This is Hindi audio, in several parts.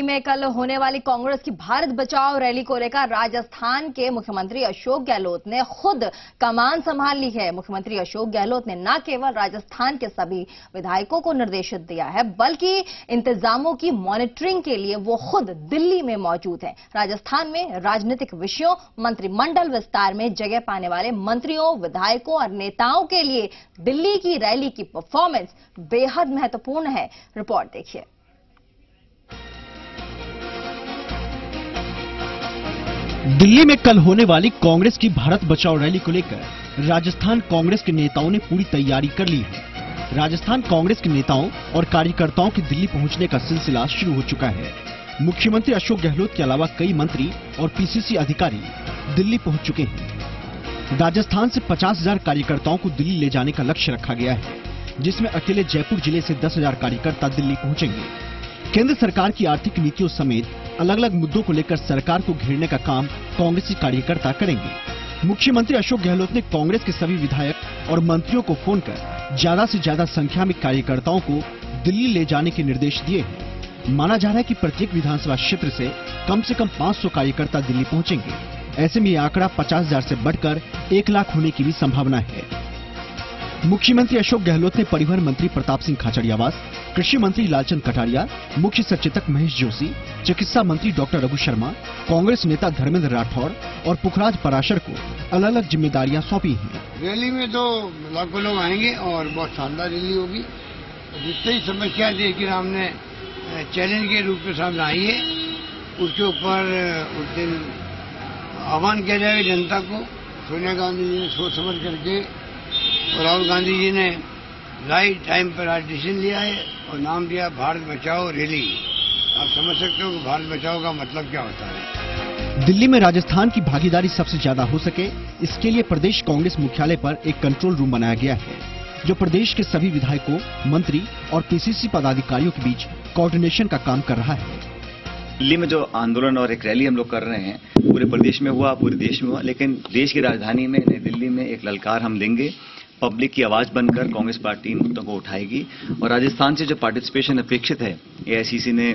में कल होने वाली कांग्रेस की भारत बचाओ रैली को लेकर राजस्थान के मुख्यमंत्री अशोक गहलोत ने खुद कमान संभाल ली है। मुख्यमंत्री अशोक गहलोत ने न केवल राजस्थान के सभी विधायकों को निर्देशित दिया है, बल्कि इंतजामों की मॉनिटरिंग के लिए वो खुद दिल्ली में मौजूद हैं। राजस्थान में राजनीतिक विषयों, मंत्रिमंडल विस्तार में जगह पाने वाले मंत्रियों, विधायकों और नेताओं के लिए दिल्ली की रैली की परफॉर्मेंस बेहद महत्वपूर्ण है। रिपोर्ट देखिए। दिल्ली में कल होने वाली कांग्रेस की भारत बचाओ रैली को लेकर राजस्थान कांग्रेस के नेताओं ने पूरी तैयारी कर ली है। राजस्थान कांग्रेस के नेताओं और कार्यकर्ताओं के दिल्ली पहुंचने का सिलसिला शुरू हो चुका है। मुख्यमंत्री अशोक गहलोत के अलावा कई मंत्री और पीसीसी अधिकारी दिल्ली पहुंच चुके हैं। राजस्थान से 50,000 कार्यकर्ताओं को दिल्ली ले जाने का लक्ष्य रखा गया है, जिसमें अकेले जयपुर जिले से 10,000 कार्यकर्ता दिल्ली पहुंचेंगे। केंद्र सरकार की आर्थिक नीतियों समेत अलग अलग मुद्दों को लेकर सरकार को घेरने का काम कांग्रेसी कार्यकर्ता करेंगे। मुख्यमंत्री अशोक गहलोत ने कांग्रेस के सभी विधायक और मंत्रियों को फोन कर ज्यादा से ज्यादा संख्या में कार्यकर्ताओं को दिल्ली ले जाने के निर्देश दिए हैं। माना जा रहा है कि प्रत्येक विधानसभा क्षेत्र से कम 500 कार्यकर्ता दिल्ली पहुंचेंगे। ऐसे में यह आंकड़ा 50,000 से बढ़कर 1 लाख होने की भी संभावना है। मुख्यमंत्री अशोक गहलोत ने परिवहन मंत्री प्रताप सिंह खाचरियावास, कृषि मंत्री लालचंद कटारिया, मुख्य सचेतक महेश जोशी, चिकित्सा मंत्री डॉक्टर रघु शर्मा, कांग्रेस नेता धर्मेंद्र राठौर और पुखराज पराशर को अलग अलग जिम्मेदारियां सौंपी हैं। रैली में तो लाखों लोग आएंगे और बहुत शानदार रैली होगी। जितनी समस्या देश के सामने चैलेंज के रूप में सामने आई है, उसके ऊपर उस दिन आह्वान किया जाएगा जनता को। सोनिया गांधी जी ने सोच समझ करके और राहुल गांधी जी ने राइट टाइम पर आज डिसीजन लिया है और नाम दिया भारत बचाओ रैली। आप समझ सकते हो कि भारत बचाओ का मतलब क्या होता है। दिल्ली में राजस्थान की भागीदारी सबसे ज्यादा हो सके, इसके लिए प्रदेश कांग्रेस मुख्यालय पर एक कंट्रोल रूम बनाया गया है, जो प्रदेश के सभी विधायकों, मंत्री और पीसीसी पदाधिकारियों के बीच कोऑर्डिनेशन का काम कर रहा है। दिल्ली में जो आंदोलन और एक रैली हम लोग कर रहे हैं, पूरे प्रदेश में हुआ, पूरे देश में हुआ, लेकिन देश की राजधानी में नई दिल्ली में एक ललकार हम देंगे। पब्लिक की आवाज बनकर कांग्रेस पार्टी मुद्दों को उठाएगी और राजस्थान से जो पार्टिसिपेशन अपेक्षित है, एआईसीसी ने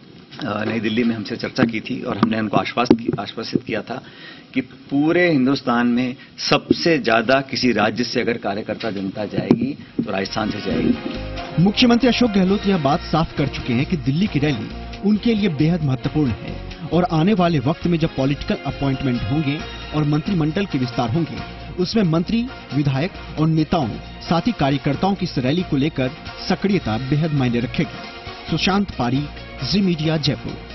नई दिल्ली में हमसे चर्चा की थी और हमने उनको आश्वासित किया था कि पूरे हिंदुस्तान में सबसे ज्यादा किसी राज्य से अगर कार्यकर्ता जनता जाएगी तो राजस्थान से जाएगी। मुख्यमंत्री अशोक गहलोत यह बात साफ कर चुके हैं कि दिल्ली की रैली उनके लिए बेहद महत्वपूर्ण है और आने वाले वक्त में जब पॉलिटिकल अपॉइंटमेंट होंगे और मंत्रिमंडल के विस्तार होंगे, उसमें मंत्री, विधायक और नेताओं साथ ही कार्यकर्ताओं की इस रैली को लेकर सक्रियता बेहद मायने रखेगी। सुशांत पारी, जी मीडिया, जयपुर।